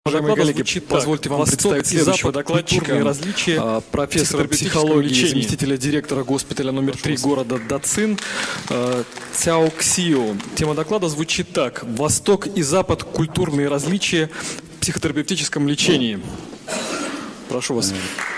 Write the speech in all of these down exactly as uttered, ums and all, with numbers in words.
Уважаемые коллеги, позвольте вам представить следующего докладчика, различия, профессора психологии, заместителя директора госпиталя номер три города Дацин, Цяо Ксио. Тема доклада звучит так: «Восток и Запад. Культурные различия в психотерапевтическом лечении». Прошу вас.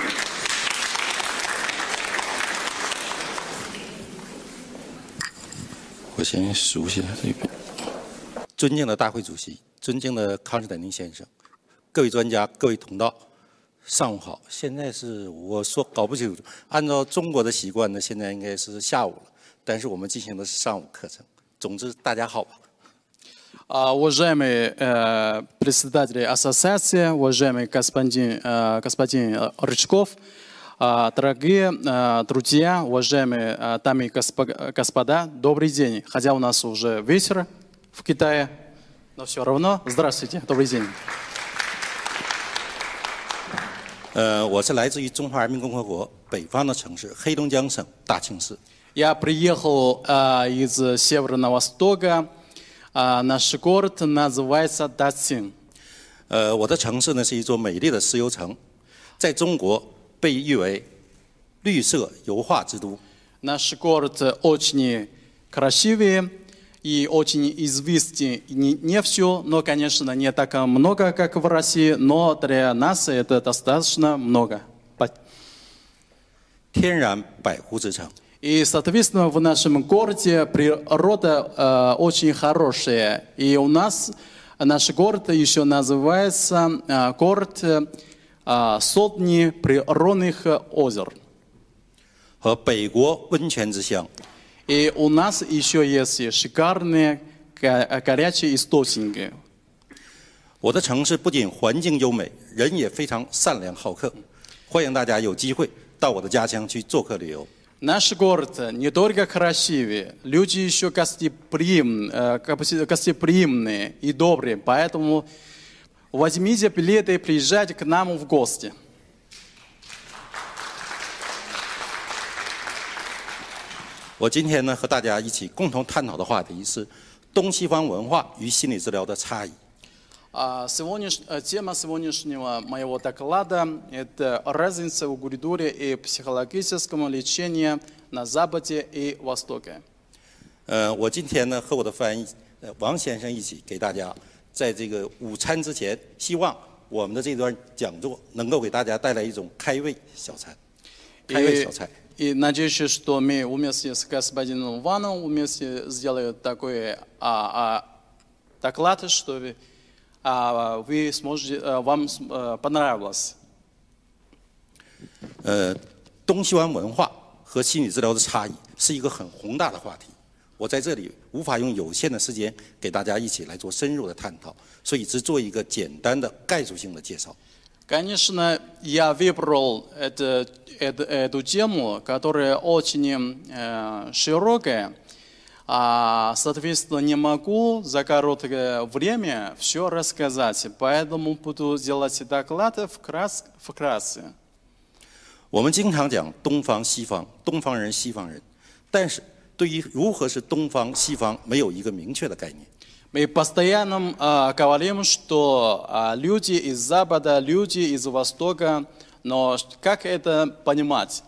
我先数一下这个。尊敬的大会主席，尊敬的康斯坦丁先生，各位专家，各位同道，上午好。现在是我说搞不清楚，按照中国的习惯呢，现在应该是下午了，但是我们进行的是上午课程。总之，大家好吧。 Уважаемые э, председатели ассоциации, уважаемый господин, э, господин Рычков, э, дорогие э, друзья, уважаемые э, дамы и господа, добрый день. Хотя у нас уже вечер в Китае, но все равно, здравствуйте, добрый день. 呃，我是来自于中华人民共和国北方的城市黑龙江省大庆市。 Я приехал э, из Северного Востока. Uh, наш город называется Дацин. 呃，我的城市呢是一座美丽的石油城，在中国被誉为绿色油画之都。 Наш город очень красивый и очень известный. Не, не все, но, конечно, не так много, как в России, но для нас это достаточно много. 天然百湖之城。 И, соответственно, в нашем городе природа э, очень хорошая. И у нас наш город еще называется э, город э, сотни природных озер. 和北国温泉之乡。 И у нас еще есть шикарные горячие источники. 我的城市不仅环境优美，人也非常善良好客，欢迎大家有机会到我的家乡去做客旅游。 Наш город не только красивый, люди еще гостеприимные, гостеприимные и добрые, поэтому возьмите билеты и приезжайте к нам в гости. 我今天呢和大家一起共同探讨的话题是东西方文化与心理治疗的差异。 Сегодняш... Тема сегодняшнего моего доклада – это разница в культуре и психологическом лечении на Западе и Востоке. 呃，我今天呢和我的翻译呃王先生一起给大家，在这个午餐之前，希望我们的这段讲座能够给大家带来一种开胃小餐，开胃小菜。 И надеюсь, что мы вместе с господином Ваном вместе сделаем такой а, а, доклад, чтобы а, вы сможете, а, вам а, понравилось. 呃，东西方文化和心理治疗的差异是一个很宏大的话题，我在这里无法用有限的时间给大家一起来做深入的探讨，所以只做一个简单的概述性的介绍。 Конечно, я выбрал это, эту, эту тему, которая очень э, широкая. А, соответственно, не могу за короткое время все рассказать, поэтому буду делать доклад вкратце. вкратце. 我们经常讲东方西方，东方人西方人，但是对于如何是东方西方没有一个明确的概念。 Мы постоянно э, говорим, что э, люди из Запада, люди из Востока, но как это понимать?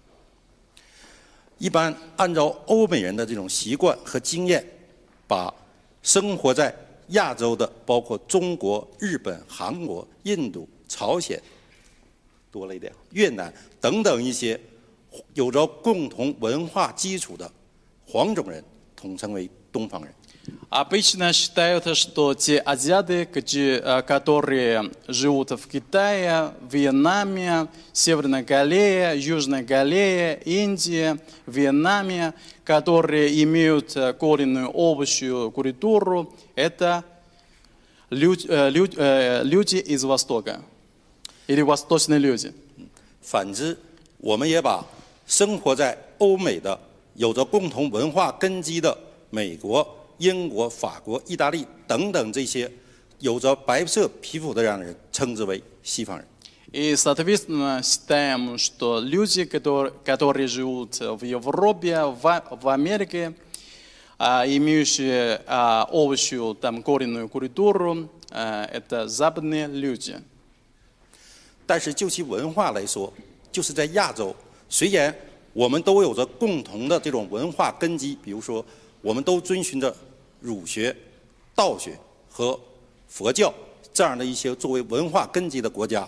一般按照欧美人的这种习惯和经验，把生活在亚洲的，包括中国、日本、韩国、印度、朝鲜，多了一点，越南等等一些有着共同文化基础的黄种人，统称为东方人。 Обычно считают, что те азиаты, которые живут в Китае, Вьетнаме, Северной Корее, Южной Корее, Индии, Вьетнаме, которые имеют коренную общую культуру, это люди, люди из Востока или восточные люди. 反之，我们也把生活在欧美的、有着共同文化根基的美国、 英国、法国、意大利等等这些有着白色皮肤的让人称之为西方人。 И, соответственно, считаем, что люди, которые, которые живут в Европе, в, в Америке, а, имеющие а, общую там, коренную культуру, это западные люди. 但是就其文化来说，就是在亚洲，虽然我们都有着共同的这种文化根基，比如说我们都遵循着儒学、道学和佛教这样的一些作为文化根基的国家。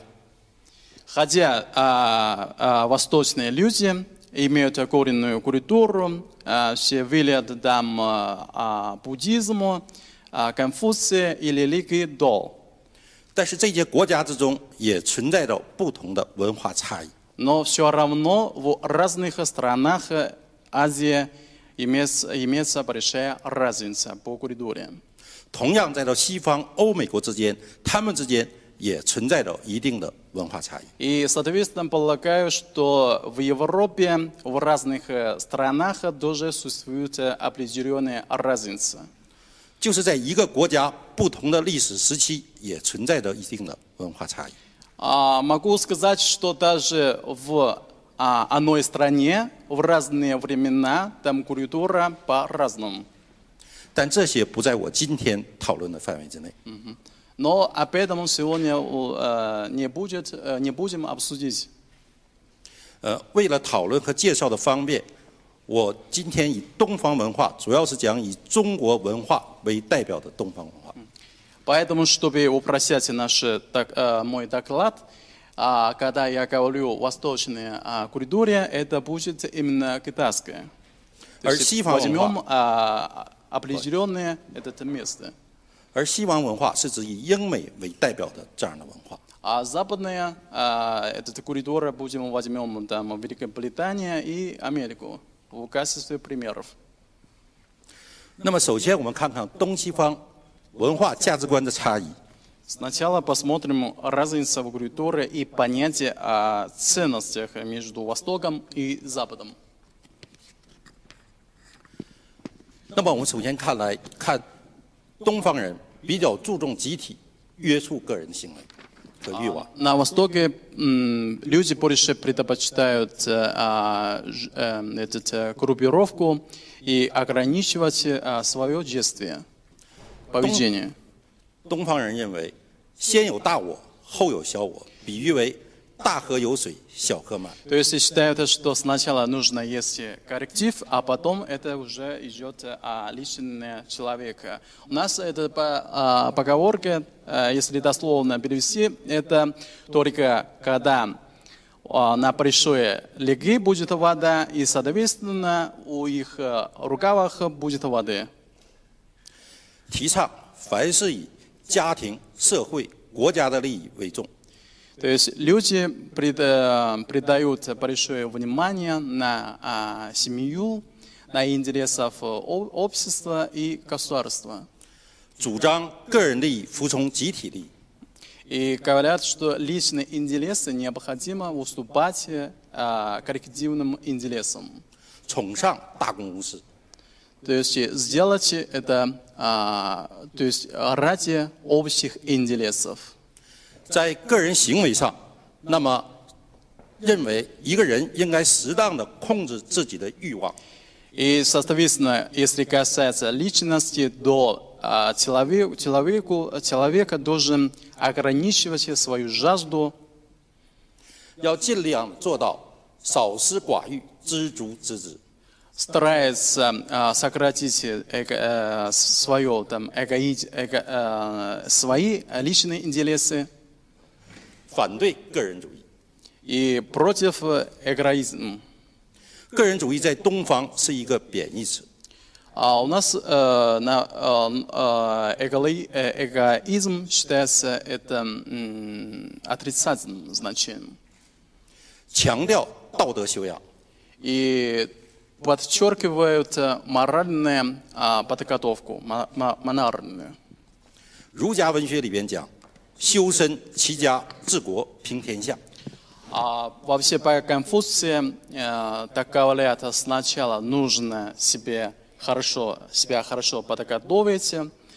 Хотя а, а, восточные люди имеют коренную культуру, а, все велят там а, буддизму, а, Конфуция или религии До. 但是这些国家之中也存在着不同的文化差异。 Но все равно в разных странах Азии имеется, имеется большая разница по культуре. 同样，在到西方欧美国之间，他们之间也存在着一定的文化差异。 И, соответственно, полагаю, что в Европе, в разных странах тоже существует определенная разница. 就是在一个国家不同的历史时期，也存在着一定的文化差异。 А, могу сказать, что даже в а, одной стране в разные времена там культура по-разному. 但这些不在我今天讨论的范围之内。 Но об этом сегодня э, не, будет, э, не будем обсудить. 呃，为了讨论和介绍的方便，我今天以东方文化，主要是讲以中国文化为代表的东方文化。 Поэтому, чтобы упростить наш, так, э, мой доклад, а, когда я говорю о восточной а, культуре, это будет именно китайская. То есть возьмем а, определенное это место. 而西方文化是指以英美为代表的这样的文化。 А западная а, эта культура будем возьмем там Великобритания и Америку в качестве примеров. 那么，首先我们看看东西方文化价值观的差异。 Сначала посмотрим разницу в культуре и понятие о ценностях между Востоком и Западом. 那么，我们首先看来看东方人比较注重集体，约束个人行为和欲望。 На Востоке м, люди больше предпочитают а, ж, а, этот, а, группировку и ограничивать а, свое действие, поведение. 东方人认为，先有大我，后有小我，比喻为大河有水，小河满。 То есть считают, что сначала нужно есть корректив, а потом это уже идет а, личное человека. У нас это по а, поговорке, а, если дословно перевести, это только когда а, на большой реке будет вода, и, соответственно, у их а, рукавах будет воды. 提倡凡事以家庭、社会、国家的利益为重。 То есть люди придают большое внимание на а, семью, на интересов общества и государства. 主张个人利益服从集体利益。 И говорят, что личные интересы необходимо уступать а, коллективным интересам. 崇尚大公无私。 То есть сделать это а, то есть ради общих интересов. 在个人行为上，那么认为一个人应该适当的控制自己的欲望。 И, соответственно, если касается личности, то а, человек, человеку, человека должен ограничивать свою жажду. 要尽量做到少思寡欲，知足知止。 Старается а, сократить эго, а, свое, там, эгоид, эго, а, свои личные интересы. 反对个人主义。 И против эгоизма. 个人主义在东方是一个贬义词。 А у нас э, на, э, эго, эгоизм считается это м, отрицательным значением. 强调道德修养。 И подчеркивают моральную а, подготовку, моральную. 儒家文学里边讲，修身齐家治国平天下。 А вообще по Конфуции э, так говорят, сначала нужно себе хорошо, себя хорошо подготовить,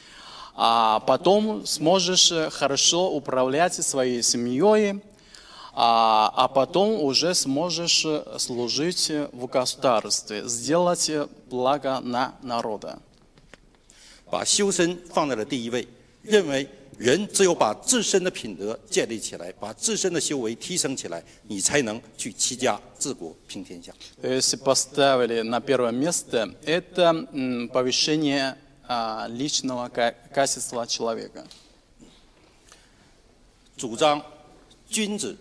а потом сможешь хорошо управлять своей семьей, а, а потом уже сможешь служить в государстве, сделать благо на народа. 把修身放在了第一位，认为人只有把自身的品德建立起来，把自身的修为提升起来，你才能去齐家治国平天下。 Если поставили на первое место, это повышение личного качества человека. 主张君子，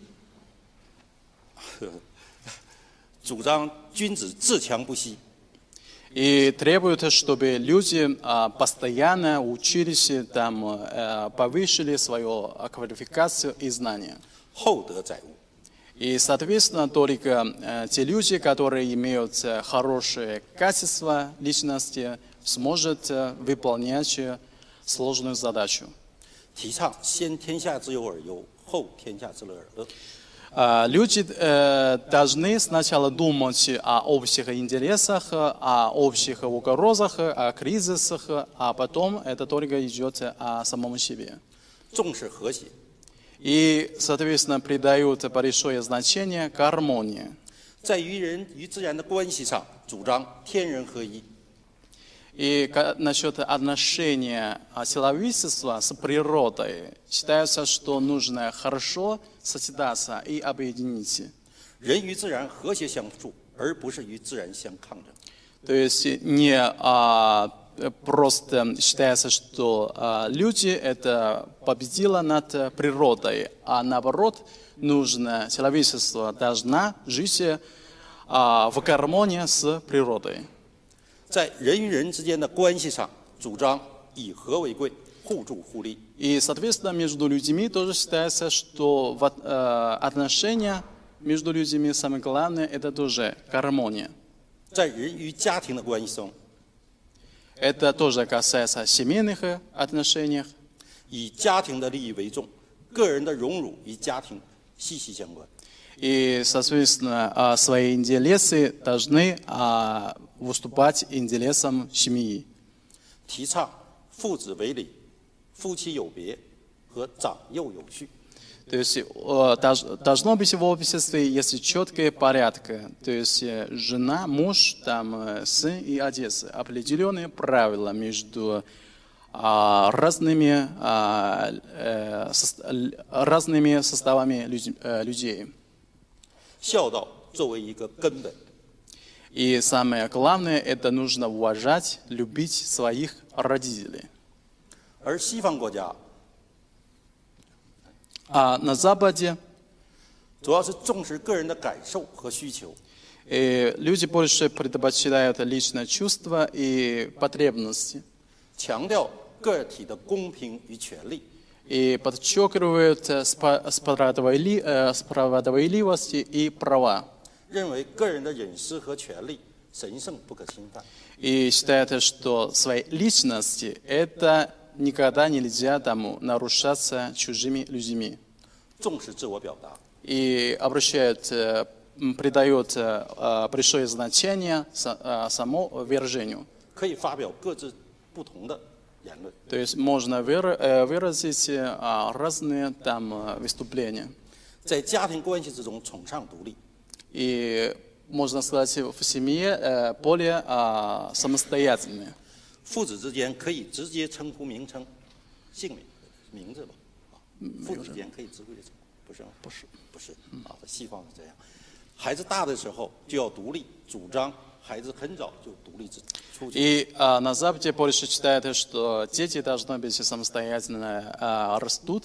主张君子自强不息。 И требует, чтобы люди постоянно учились, там, повысили свою квалификацию и знания. 厚德载物。 И, соответственно, только те люди, которые имеют хорошее качество личности, сможет выполнять сложную задачу. 提倡先天下之忧而忧，后天下之乐而乐。 Люди должны сначала думать о общих интересах, о общих угрозах, о кризисах, а потом это только идет о самом себе. 重视和谐。 И, соответственно, придают большое значение гармонии. 在与人与自然的关系上，主张天人合一。 И насчет отношения человечества с природой считается, что нужно хорошо сочетаться и объединить. 人与自然和谐相处，而不是与自然相抗争。 То есть не а, просто считается, что а, люди это победило над природой, а наоборот нужно человечество должна жить а, в гармонии с природой. 在人与人之间的关系上，主张以和为贵，互助互利。 И, соответственно, между людьми тоже считается, что в, э, отношения между людьми самое главное это тоже гармония. 在人与家庭的关系中， Это тоже касается семейных отношений. 以家庭的利益为重，个人的荣辱与家庭息息相关。 И, соответственно, свои интересы должны выступать интересам семьи. 提倡父子为礼，夫妻有别和长幼有序。 То есть должно быть в обществе есть четкий порядок. То есть жена, муж, там, сын и отец. Определенные правила между разными, разными составами людей. 孝道作为一个根本， И самое главное, это нужно уважать, любить своих родителей. 而西方国家 А на Западе 主要是重视个人的感受和需求， э, люди больше предпочитают личное чувство и потребности. 强调个体的公平与权利， И подчеркивают спа- справедливи- э, справедливость и права. 认为个人的隐私和权利神圣不可侵犯。 И считают, что своей личности это никогда нельзя тому нарушаться чужими людьми. 重视自我表达， И обращают, э, м, придают э, большое значение са- э, самовыражению. 可以发表各自不同的言论。 То есть можно выра- э, выразить э, разные там э, выступления. 在家庭关系之中崇尚独立， И можно сказать, в семье э, более э, самостоятельные. 父子之间可以直接称呼名称、姓名、名字吧？啊，父子之间可以直接称呼，不是吗？不是，不是啊，西方是这样。孩子大的时候就要独立，主张孩子很早就独立自出去。 И э, на Западе больше считают, что дети должны быть самостоятельно э, растут,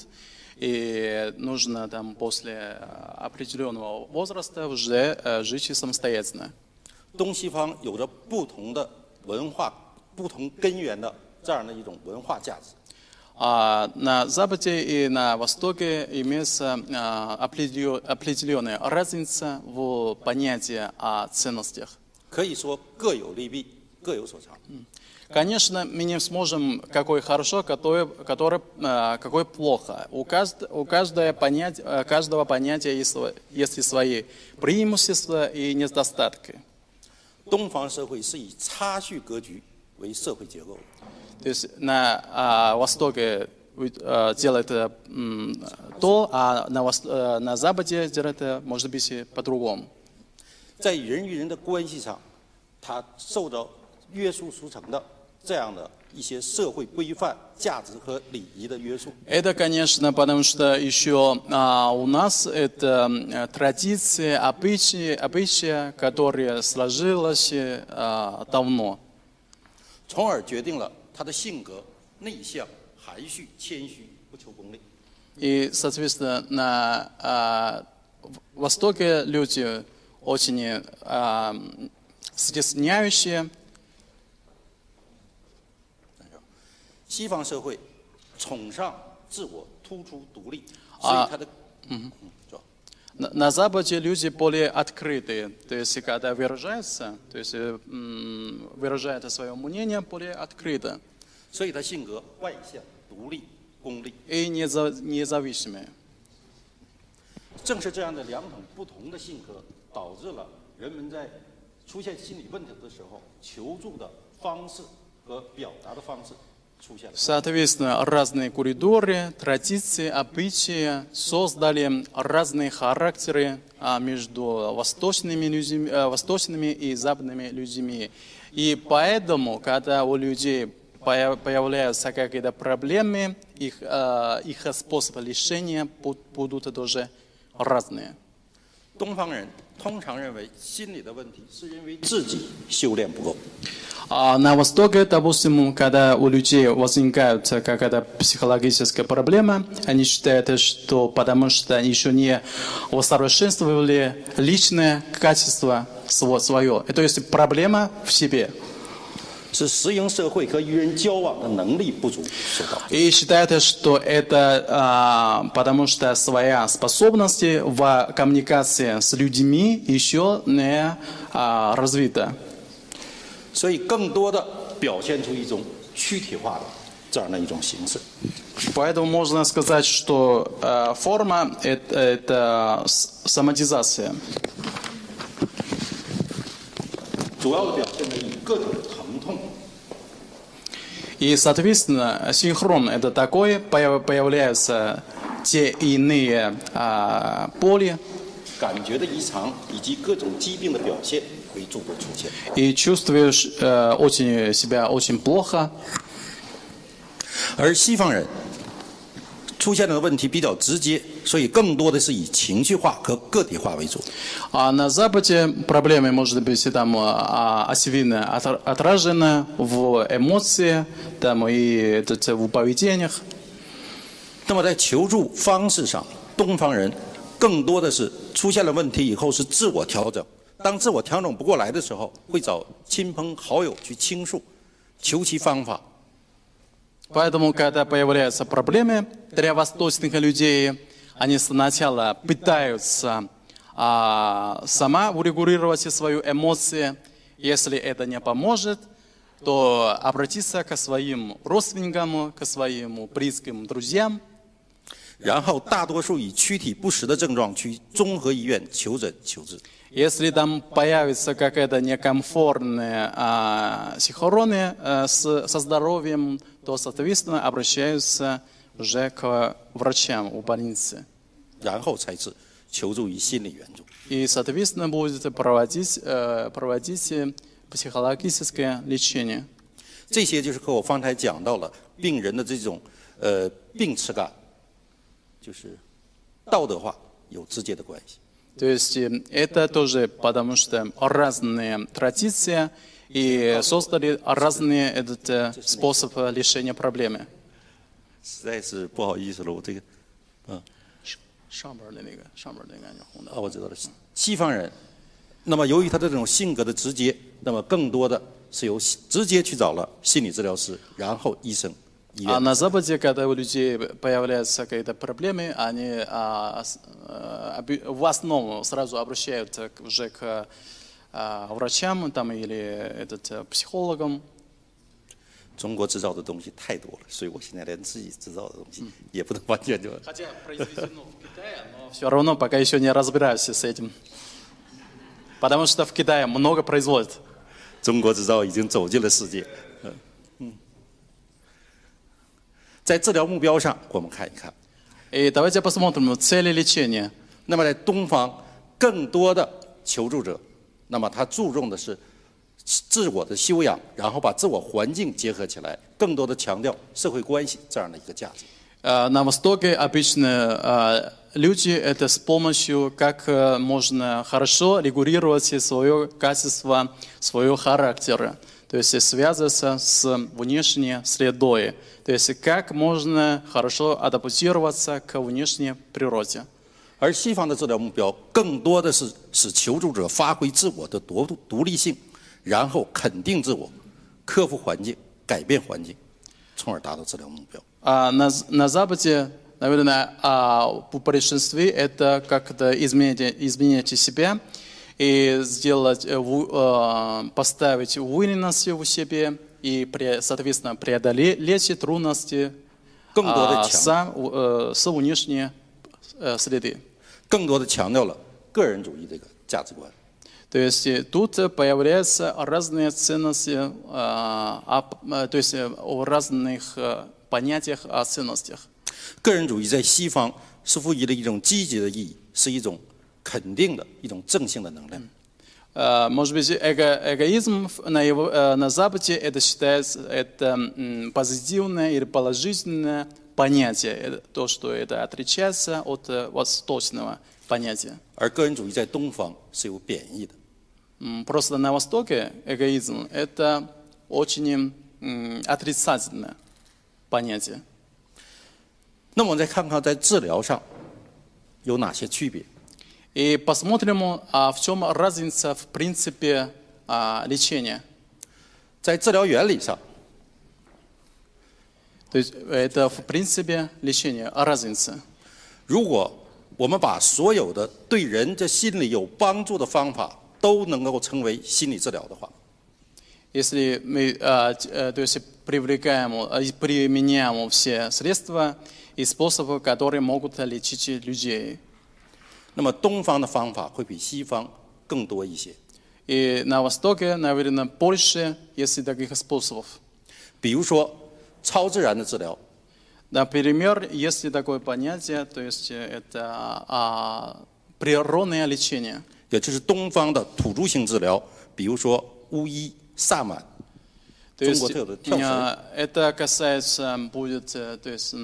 и нужно там после определенного возраста уже э, жить самостоятельно. 东西方有着不同的文化、不同根源的这样的一种文化价值。 А на Западе и на Востоке имеется э, определё- определенная разница в понятии о ценностях. 可以说各有利弊，各有所长。 Конечно, мы не сможем, какое хорошо, какое, какое, э, какое плохо. У, кажд, у каждое понять, э, каждого понятия есть, сво- есть свои преимущества и недостатки. 东方社会是以差序格局为社会结构， То есть на а, Востоке э, делают м, то, а на, вос- э, на Западе делают, э, может быть, и по-другому. 在人与人的关系上，它受到约束俗成的这样的一些社会规范、价值和礼仪的约束。 Это, конечно, потому что еще а, у нас это а, традиции, обычаи, обычаи, которые сложились а, давно. 从而决定了他的性格内向、含蓄、谦虚，不求功利。 И, соответственно, на а, Востоке люди очень а, стесняющие. 西方社会崇尚自我、突出独立，所以他的嗯嗯，是吧？ На, на Западе люди более открытые, то есть когда выражаются, то есть м, выражают свое мнение более открыто. 所以他性格外向、独立、功利。 И неза, независимые. 正是这样的两种不同的性格，导致了人们在出现心理问题的时候，求助的方式和表达的方式。 Соответственно, разные коридоры, традиции, обычаи создали разные характеры между восточными, людьми, восточными и западными людьми. И поэтому, когда у людей появляются какие-то проблемы, их, их способы решения будут тоже разные. 东方人通常认为心理的问题是因为自己修炼不够。 А на Востоке, допустим, когда у людей возникает какая-то психологическая проблема, они считают, что потому что они еще не усовершенствовали личное качество свое. То есть проблема в себе. 是适应社会和与人交往的能力不足所导致。 И считают, что это а, потому что своя способность в коммуникации с людьми еще не а, развита. 所以更多的表现出一种躯体化的这样的一种形式。 Поэтому можно сказать, что а, форма это, это соматизация. 主要的表现呢以各种疼痛。 И, соответственно, синхрон это такое, появляются те иные а, боли. 感觉的异常以及各种疾病的表现会诸多出现。 И чувствуешь э, очень, себя очень плохо. 而西方人出现的问题比较直接，所以更多的是以情绪化和个体化为主。 А на Западе проблемы, может быть, там а, очевидно отражены в эмоции, там и это, в поведениях. 那么在求助方式上，东方人更多的是出现了问题以后是自我调整，当自我调整不过来的时候，会找亲朋好友去倾诉，求其方法。 Поэтому, когда появляются проблемы для восточных людей, они сначала пытаются а, сама урегулировать свои эмоции. Если это не поможет, то обратиться к своим родственникам, к своим близким друзьям. 然后大多数以躯体不适的症状去综合医院求诊求治。 Если там появится какая-то некомфортная а, синхрония а, с, со здоровьем, то, соответственно, обращаются уже к врачам в больнице. 然后才是求助于心理援助。 И, соответственно, будет проводить, э, проводить психологическое лечение. 这些就是和我方才讲到了病人的这种呃病耻感，就是道德化有直接的关系。 То есть это тоже потому что разные традиции и создали разные этот, способы решения проблемы. 实在是不好意思了，我这个，嗯， 上边的那个，上边那个红的。 啊，我知道了。西方人，那么由于他的这种性格的直接，那么更多的是由直接去找了心理治疗师，然后医生。 А на Западе, когда у людей появляются какие-то проблемы, они а, а, в основном сразу обращаются уже к а, врачам там, или этот, психологам. 中国制造的东西太多了，所以我现在连自己制造的东西也不能完全就。 Хотя произведено в Китае, но все равно пока еще не разбираюсь с этим. Потому что в Китае много производят. 中国制造已经走进了世界。 在治疗目标上，我们看一看。 И давайте посмотрим цели лечения. 那么在东方，更多的求助者，那么他注重的是自我的修养，然后把自我环境结合起来，更多的强调社会关系这样的一个价值。 На Востоке обычно люди это с помощью, как можно хорошо регулировать свое качество, свое характер, то есть связываться с внешней средой, то есть как можно хорошо адаптироваться к внешней природе. 而西方的治疗目标更多的是使求助者发挥自我的独独立性，然后肯定自我，克服环境，改变环境，从而达到治疗目标。 А на, на Западе, наверное, а в большинстве это как-то изменить, изменить себя и сделать, поставить уверенность в себе и, соответственно, преодолеть трудности а, с, с внешней среды. 更多的强调了个人主义这个价值观。 То есть тут появляются разные ценности, а, то есть о разных понятиях о ценностях. 个人主义在西方是赋予了一种积极的意义，是一种肯定的一种正性的能量。 Может быть, эго, эгоизм на, его, на Западе это считается это позитивное или положительное понятие, это то, что это отличается от восточного понятия. 而个人主义在东方是有贬义的。 Просто на Востоке эгоизм это очень отрицательное понятие. 那么我们再看看在治疗上有哪些区别。 И посмотрим, а в чем разница в принципе а, лечения. 在治疗原理上， То есть это в принципе лечения, разница. 如果我们把所有的对人的心理有帮助的方法都能够称为心理治疗的话， Если мы а, то есть привлекаем, применяем все средства и способы, которые могут лечить людей. 那么东方的方法会比西方更多一些。 И на Востоке, наверное, больше есть таких способов. 比如说超自然的治疗， Например, есть такое понятие, то есть это а, природное лечение. 也就是东方的土著性治疗，比如说巫医、萨满， То 中 есть 国特有的跳绳。 это касается будет, то есть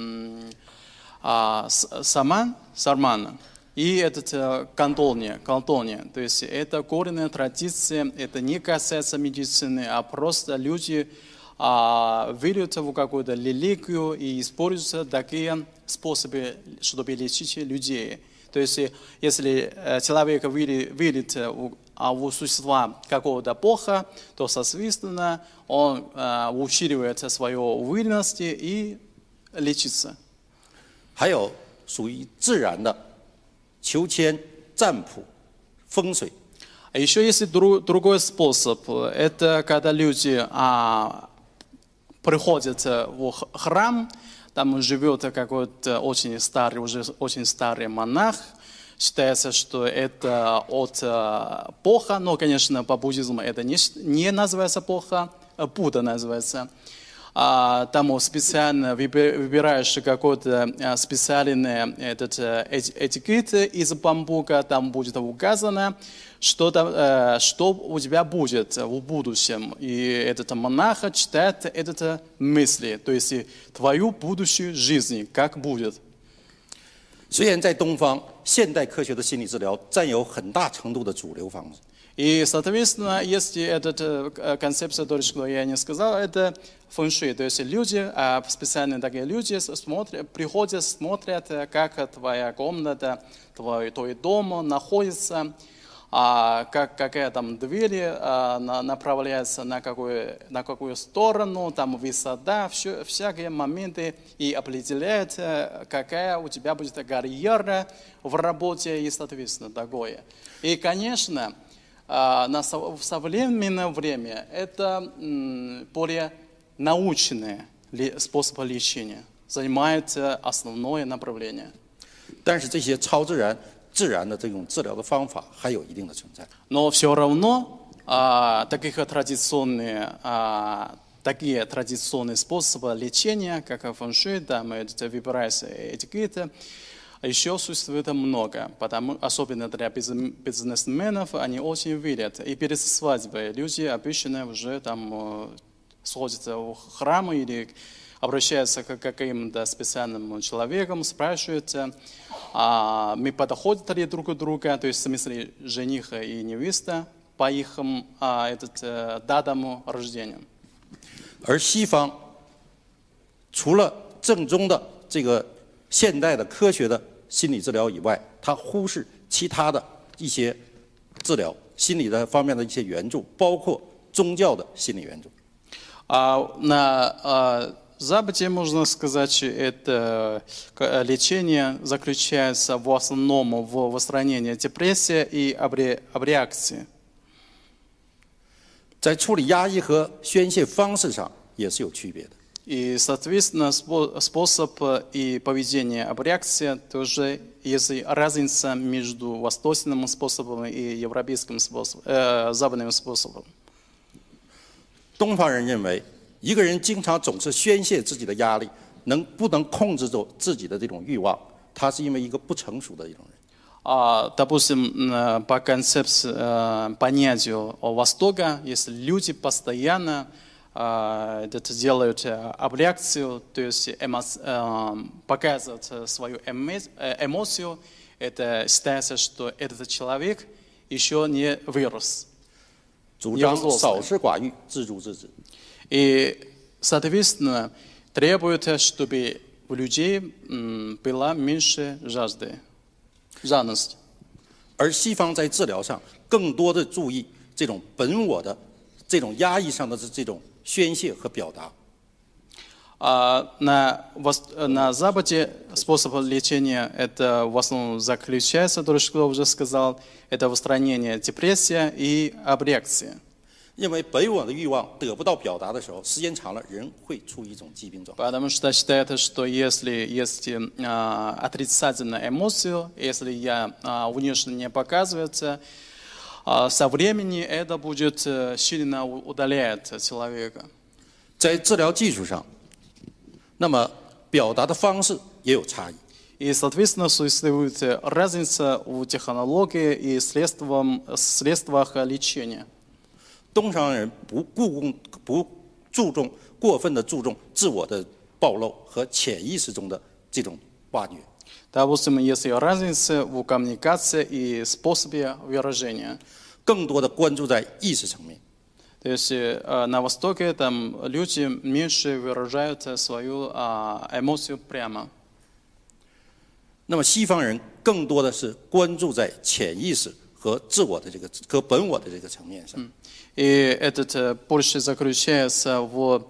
а, саман, сарман и этот кантония, кантония. То есть это коренная традиция, это не касается медицины, а просто люди а, верят в какую-то религию и используют такие способы, чтобы лечить людей. То есть если человек верит, верит в, в существа какого-то бога, то, соответственно, он а, усиливает свою уверенность и лечится. 还有属于自然的求签、占卜、风水。 А еще есть друг, другой способ. Это когда люди а, приходят в храм, там живет какой-то очень старый, уже очень старый монах. Считается, что это от Бога, но, конечно, по буддизму это не, не называется Бога, Будда называется. А, там специально выбираешь какой-то специальный этот этикет из бамбука, там будет указано, что, там, что у тебя будет в будущем. И этот монах читает это мысли, то есть твою будущую жизнь, как будет. 虽然在东方，现代科学的心理治疗占有很大程度的主流方式。 И, соответственно, если эта концепция, то, что я не сказал, это фэншуй. То есть люди, специальные такие люди смотрят, приходят, смотрят, как твоя комната, твой, твой дом находится, как, какая там дверь направляется на какую, на какую сторону, там высота, все, всякие моменты, и определяет, какая у тебя будет карьера в работе и, соответственно, такое. И, конечно, на, в современное время это более научный способ лечения, занимает основное направление. 但是这些超自然、自然的这种治疗的方法还有一定的存在。 Но все равно а, таких традиционные, а, такие традиционные способы лечения, как фэншуй, там выбираются этикеты, Еще существует много, потому, особенно для бизнесменов, они очень верят. И перед свадьбой люди обычно уже там сходятся в храм или обращаются к каким-то специальным человеком, спрашивают, а мы подходят ли друг к другу, то есть в смысле жениха и невеста, по их а, этот, датам рождения. 而西方除了正宗的这个现代的科学的心理治疗以外，他忽视其他的一些治疗心理的方面的一些援助，包括宗教的心理援助。 А, на а, Западе, можно сказать, это лечение заключается в основном в устранении депрессии и абреакции. 在处理压抑和宣泄方式上也是有区别的。 И, соответственно, способ и поведение абреакции тоже есть разница между восточным способом и европейским способом, э, западным способом. 东方人认为，一个人经常总是宣泄自己的压力，能不能控制住自己的这种欲望，他是因为一个不成熟的一种人。 А, допустим, по концепции, понятию Востока, если люди постоянно это делают абреакцию, то есть эмо, показывают свою эмоцию, это считается, что этот человек еще не вырос. 主张少吃寡欲，自助自治。 И, соответственно, требует, чтобы у людей было меньше жажды, жадности. 而西方在治疗上更多的注意这种本我的这种压抑上的这种宣泄和表达。 А на, на Западе способ лечения это в основном заключается, то, что я уже сказал, это устранение депрессии и абреакции. 因为本我的欲望得不到表达的时候，时间长了，人会处于一种疾病状态。 Потому что считается, что если есть а, отрицательная эмоция, если я а, внешне не показывается, а, со временем это будет сильно удалять человека. 在治疗技术上，那么表达的方式也有差异。 И, соответственно, существует разница в технологии и средствах, средствах лечения. 东方人不顾不注重过分的注重自我的暴露和潜意识中的这种挖掘。 Допустим, есть разница в коммуникации и способе выражения. 更多的关注在意识层面。 То есть на Востоке там люди меньше выражают свою эмоцию прямо. 那么西方人更多的是关注在潜意识和自我的这个和本我的这个层面上。 И этот больше заключается в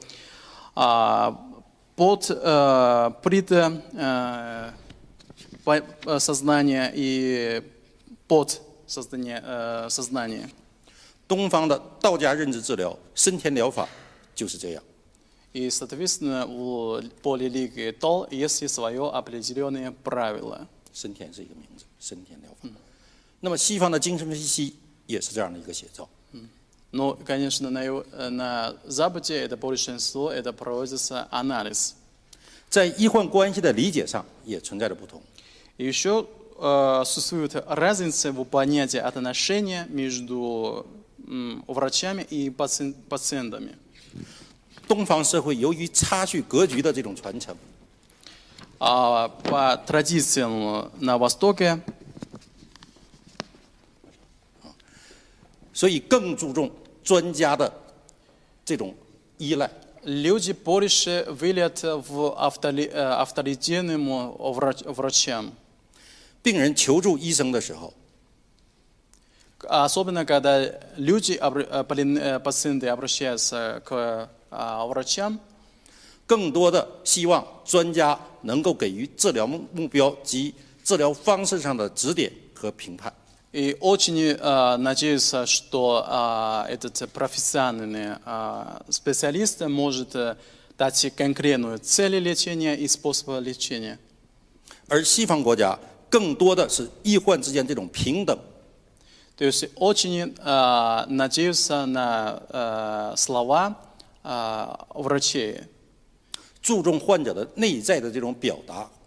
под пред сознание и под сознание сознание. 东方的道家认知治疗、升天疗法就是这样。 И, соответственно, у полирелигии Тол есть свое определенное правило. 升天是一个名字，升天疗法。那么西方的精神分析也是这样的一个写照。 Но, конечно, на, на Западе это большинство, это проводится анализ. 在医患关系的理解上也存在着不同。 И еще э, существует разница в понятии отношения между м, врачами и паци пациентами. 东方社会由于差序格局的这种传承， А по традициям на Востоке, 所以更注重专家的这种依赖。 люди больше верят в авторитетным врач врачам. 病人求助医生的时候， Особенно когда люди, пациенты обращаются к врачам, 更多的希望专家能够给予治疗目标及治疗方式上的指点和评判。 И очень uh, надеюсь, что uh, этот профессиональный uh, специалист может uh, дать конкретную цель лечения и способ лечения. 而西方国家更多的是医患之间这种平等。 То есть очень uh, надеюсь на uh, слова uh, врачей. 注重患者的内在的这种表达。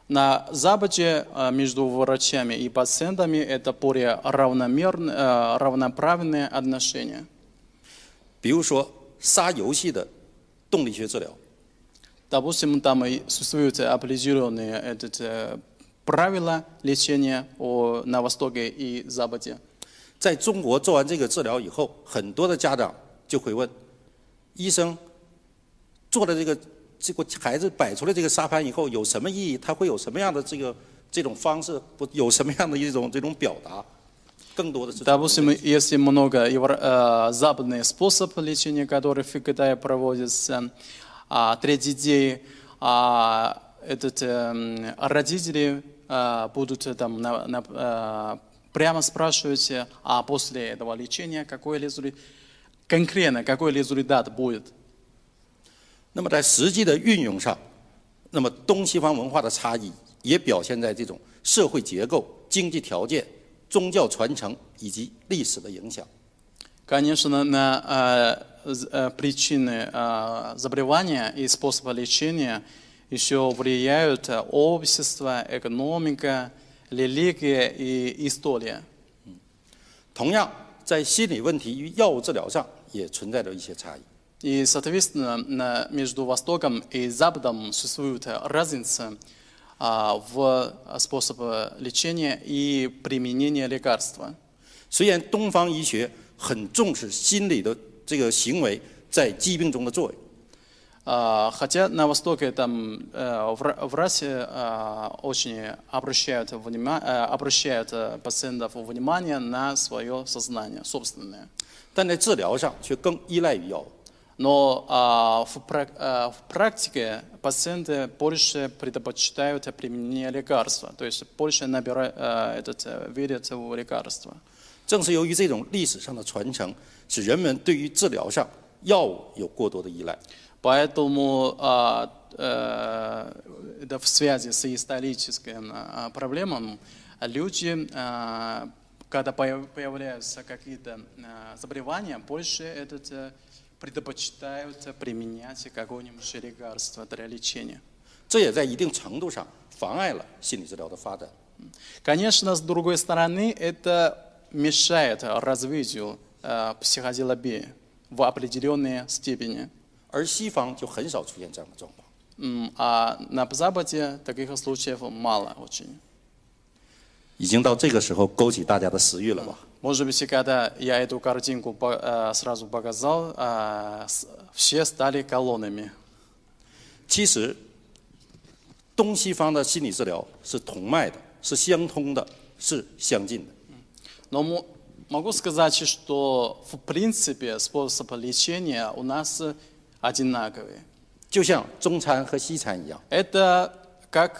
На Западе между врачами и пациентами это более равномерное, равноправное отношение. 比如说杀游戏的动力学治疗。 Допустим, там существуют определенные этот, правила лечения на Востоке и Западе. 在中国做完这个治疗以后，很多的家长就会问医生，做了这个这个孩子摆出来这个沙盘以后有什么意义？他会有什么样的这个这种方式？不有什么样的一种这种表达？更多的是。 Допустим, если много западный способ лечения, который в Китае проводится. А третий день а, этот, э, родители э, будут там, на, на, э, прямо спрашивать, а после этого лечения какой результат, конкретно какой результат будет. 那么在实际的运用上，那么东西方文化的差异也表现在这种社会结构、经济条件、宗教传承以及历史的影响。 Конечно, на э, причины э, заболевания и способа лечения еще влияют общество, экономика, религия и история. 同样，在心理问题与药物治疗上也存在着一些差异。 И, соответственно, между Востоком и Западом существует разница э, в способе лечения и применения лекарства. 虽然东方医学 很重视心理的这个行为在疾病中的作用。 Хотя на Востоке там в России очень обращают внимание, обращают пациентов внимание на свое сознание собственное. 但在治疗上却更依赖于药物。 Но в практике пациенты больше предпочитают применение лекарства, то есть больше набирают, этот, верят в лекарства. 正是由于这种历史上的传承，使人们对于治疗上药物有过多的依赖。 Поэтому а, а, это в связи с историческим а, проблемами люди, а, когда появляются какие-то а, заболевания, больше этот, а, предпочитают применять какое-нибудь лекарство для лечения. 这也在一定程度上妨碍了心理治疗的发展。 Конечно, с другой стороны, это мешает развитию э, психотерапии в определенной степени. 而西方就很少出现这样的状况。 Mm, а на Западе таких случаев мало очень. 已经到这个时候勾起大家的食欲了吧？ Может быть, когда я эту картинку э, сразу показал, э, все стали колоннами. 其实，东西方的心理治疗是同脉的，是相通的，是相近的。 Но могу сказать, что в принципе способ лечения у нас одинаковый. 就像中餐和西餐一样。 Это как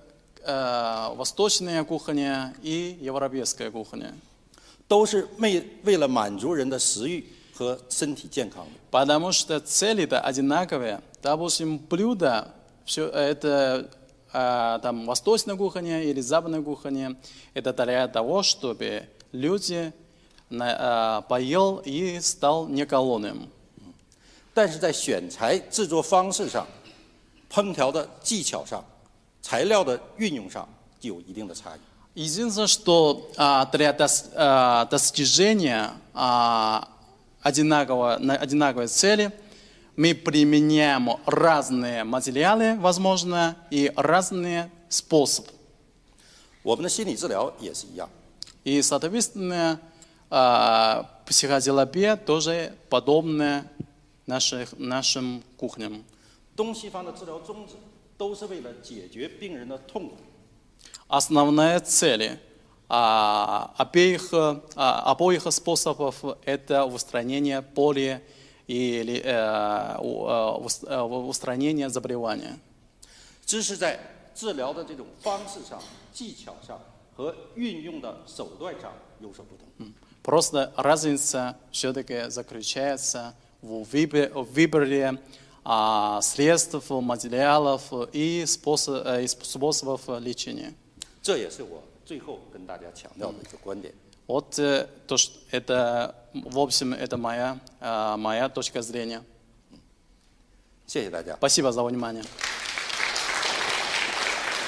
э, восточная кухня и европейская кухня. 都是为为了满足人的食欲和身体健康的。 Потому что цели-то одинаковые. Допустим, блюдо, все это э, там восточная кухня или западная кухня, это для того, чтобы люди на, э, поел и стал не голодным. 但是在选材制作方式上、烹调的技巧上、材料的运用上，就有一定的差异。 Единственное, что а, для дос, а, достижения а, одинакового, одинаковой цели мы применяем разные материалы, возможно, и разные способы. 我们的心理治疗也是一样。 И, соответственно, а, психотерапия тоже подобная наших, нашим кухням. 东西方的治疗宗旨都是为了解决病人的痛苦。 Основная цель а, обеих, а, обоих способов – это устранение боли или а, а, устранение заболевания. 只是在治疗的这种方式上、技巧上和运用的手段上有所不同。 Просто разница все-таки заключается в выборе, в выборе а, средств, материалов и, способ, и способов лечения. 这也是我最后跟大家强调的一个观点。 Вот то, что это, в общем, это моя, моя точка зрения. 谢谢大家。 Спасибо за внимание.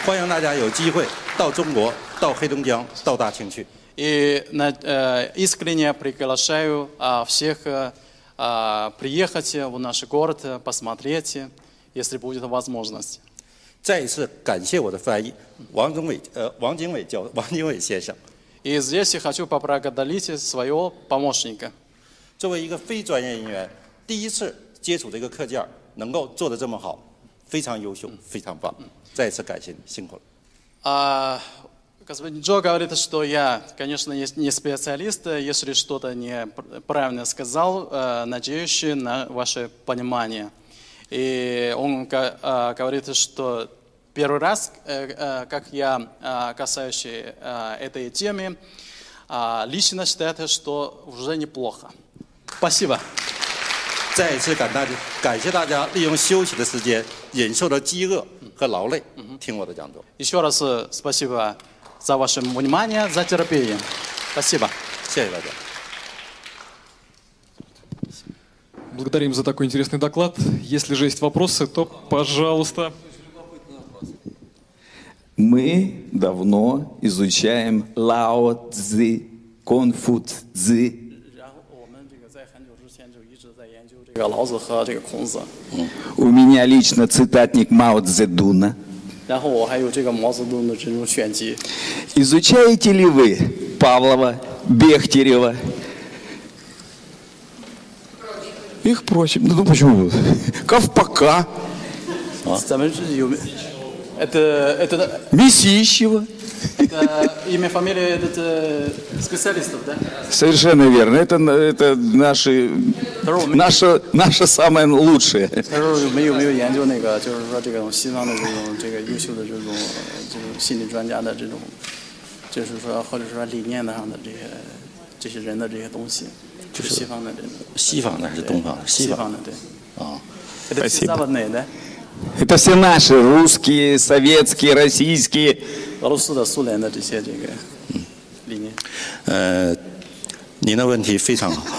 欢迎大家有机会到中国、到黑龙江、到大庆去。 И искренне приглашаю всех приехать в наш город, посмотреть, если будет возможность. 再一次感谢我的翻译王宗伟呃王经纬教王经纬先生。 И здесь я хочу поблагодарить своего помощника. 作为一个非专业人员，第一次接触这个课件，能够做得这么好，非常优秀，非常棒。再一次感谢你，辛苦了。 А, господин Джо говорит, что я, конечно, не специалист, если что-то неправильно сказал, надеюсь на ваше понимание. И он говорит, что первый раз, как я касающий этой темы, лично считает, что уже неплохо. Спасибо. 再一次感大感谢大家利用休息的时间，忍受着饥饿和劳累，听我的讲座。 Еще раз спасибо за ваше внимание, за терпение. Спасибо. 谢谢大家。 Благодарим за такой интересный доклад. Если же есть вопросы, то пожалуйста. Мы давно изучаем Лао Цзи, Конфуцзи. У меня лично цитатник Мао Цзэдуна. Изучаете ли вы Павлова, Бехтерева? Их прочим. Ну почему? Ковпака. Это, это, Месищева. это имя, фамилия этот, специалистов, да? Совершенно верно. Это, это наши, наша, наша самая лучшая. 没有没有研究那个，就是说这种西方的这种这个优秀的这种这种心理专家的这种，就是说或者说理念上的这些这些人的这些东西，就是西方的这种。 西方的还是东方的？ 西方的对。 啊， Это все западные, да? Это все наши, русские, советские, российские. 俄罗斯的、苏联的这些这个理念。 呃，您的问题非常好。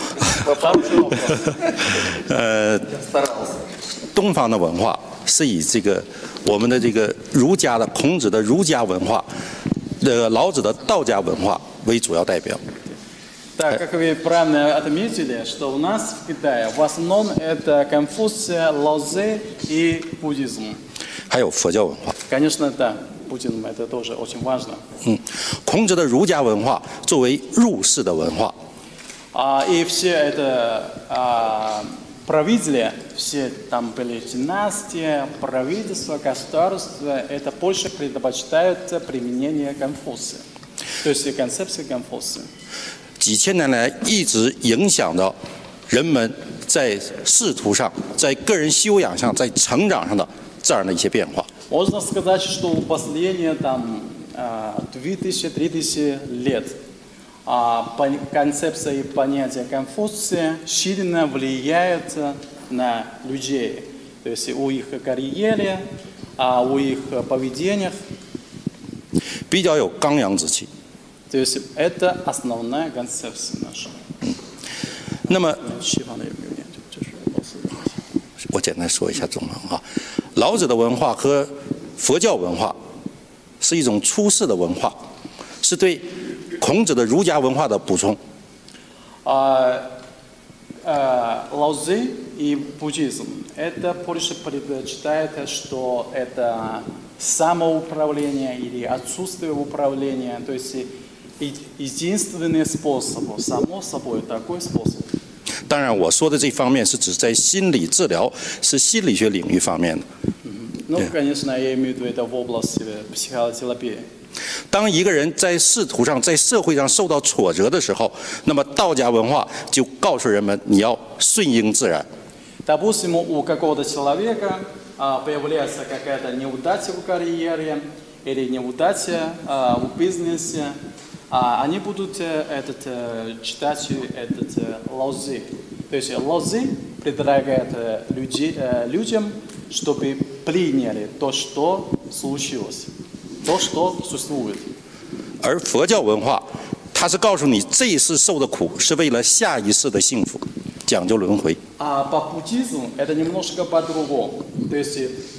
呃，东方的文化是以这个我们的这个儒家的孔子的儒家文化，呃，老子的道家文化为主要代表。 Так, как вы правильно отметили, что у нас в Китае в основном это Конфуция, Лао Цзы и буддизм. 还有佛教文化。 Конечно, да, буддизм это тоже очень важно. 嗯，孔子的儒家文化作为入世的文化。 А, и все это а, правители, все там были династии, правительства, государства, это больше предпочитают применение Конфуция. То есть концепция Конфуция. 几千年来一直影响到人们在仕途上、在个人修养上、在成长上的这样的一些变化。 Можно сказать, что в последние там две тысячи - три тысячи лет концепция и понятие Конфуция сильно влияет на людей, то есть у их карьере, у их поведениях. 比较有刚阳之气。 То есть это основная концепция наша. 那么， 西方的有没有研究？这是老师的东西。 我简单说一下中文哈。老子的文化和佛教文化是一种出世的文化，是对孔子的儒家文化的补充。 А, а, Лао Цзы и буддизм это больше предпочитает, что это самоуправление или отсутствие управления, то есть единственный способ, само собой такой способ. 当然，我说的这方面是指在心理治疗，是心理学领域方面的。 Ну, конечно, я имею в виду это в области психотерапии. 当一个人在仕途上、在社会上受到挫折的时候，那么道家文化就告诉人们，你要顺应自然。 Допустим, у какого-то человека появляется какая-то неудача в карьере или неудача в бизнесе, они будут этот, читать этот Лао Цзы. То есть Лао Цзы предлагает люди, людям, чтобы приняли то, что случилось, то, что существует. 而佛教文化，它是告诉你这一世受的苦是为了下一世的幸福，讲究轮回。 А по буддизму это немножко по-другому. То есть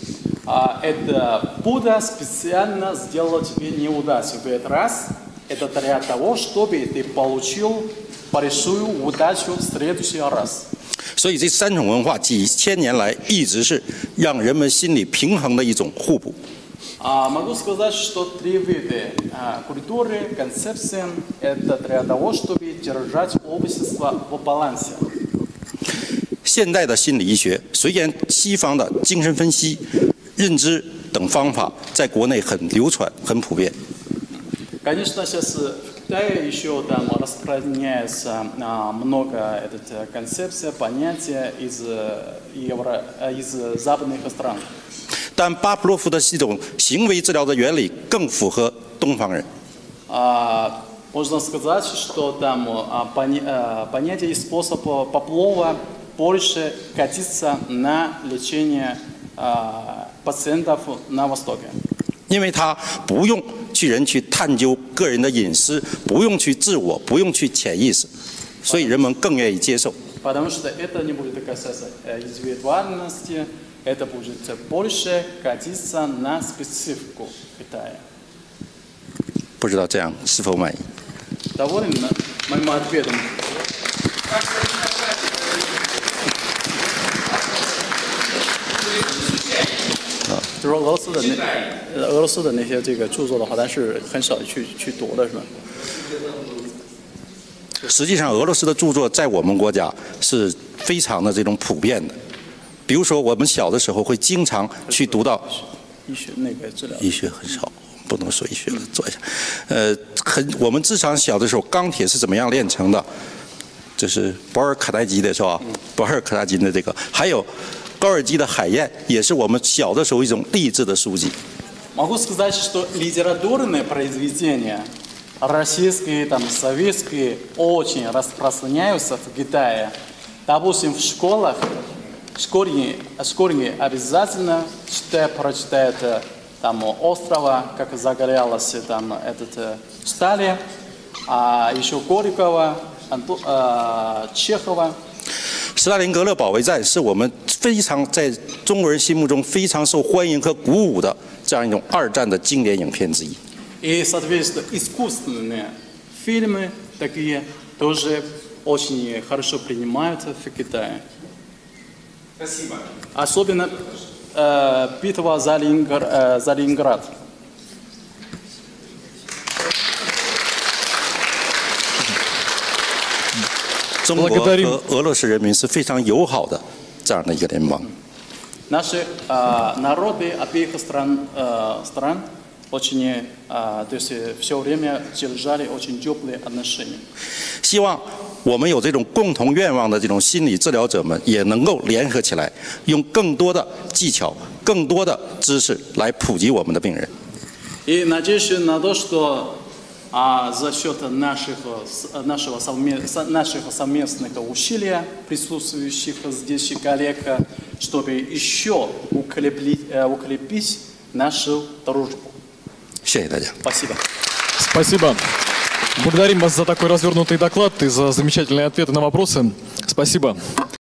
Это Будда специально сделал тебе неудачу в этот раз. Это для того, чтобы ты получил большую удачу в следующий раз. 所以这三种文化几千年来一直是让人们心理平衡的一种互补。 Могу сказать, что три вида культуры, концепции – это для того, чтобы держать общество в балансе. 现代的心理医学，虽然西方的精神分析、认知等方法在国内很流传、很普遍。 Конечно, сейчас в Китае еще там распространяется много этой концепции, понятия из, евро, из западных стран. 但巴甫洛夫的这种行为治疗的原理更符合东方人。 Можно сказать, что там понятие и способ Павлова больше катится на лечение пациентов на Востоке. 因为他不用去人去探究个人的隐私，不用去自我，不用去潜意识，所以人们更愿意接受。 Потому что это не будет касаться индивидуальности, это будет больше катиться на специфику Китая. 不知道这样是否满意？ Доволен моим ответом? 就说俄罗斯的那俄罗斯的那些这个著作的话，咱是很少去去读的，是吧？ 实际上，俄罗斯的著作在我们国家是非常的这种普遍的。比如说，我们小的时候会经常去读到医学那个治疗， 医学很少，不能说医学了，坐一下。呃，很我们至少小的时候，钢铁是怎么样炼成的？这是保尔柯察金的是吧？保尔柯察金的这个，还有。 高尔基的《海燕》也是我们小的时候一种励志的书籍。 Могу сказать, что литературные произведения российские, там, советские очень распространяются в Китае. Допустим, в школах школьники, школьники обязательно читают, прочитают там Острова, как загорелось там этот Сталин, а еще Горького, Анту, а, Чехова. 斯大林格勒保卫战是我们非常在中国人心目中非常受欢迎和鼓舞的这样一种二战的经典影片之一。 И, соответственно, искусственные фильмы такие тоже очень хорошо принимаются в Китае. Спасибо. Особенно э, битва за, Ленингр, э, за Ленинград. 中国和俄罗斯人民是非常友好的这样的一个联盟。 Наши э, народы обеих стран, э, стран очень, э, то есть все время держали очень теплые отношения. 希望我们有这种共同愿望的这种心理治疗者们也能够联合起来，用更多的技巧、更多的知识来普及我们的病人。 И надеюсь на то, что А за счет наших, нашего, совмест, наших совместных усилий, присутствующих здесь коллег, чтобы еще укрепить, укрепить нашу дружбу. Спасибо. Спасибо. Благодарим вас за такой развернутый доклад и за замечательные ответы на вопросы. Спасибо.